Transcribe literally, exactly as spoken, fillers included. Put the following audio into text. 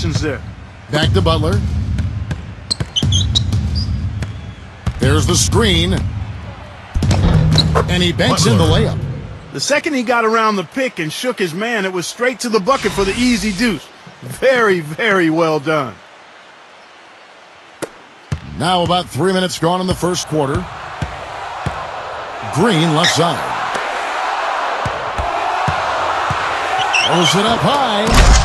options there. Back to Butler. There's the screen. And he banks in the layup. The second he got around the pick and shook his man, it was straight to the bucket for the easy deuce. Very, very well done. Now about three minutes gone in the first quarter. Green left side. Throws it up high.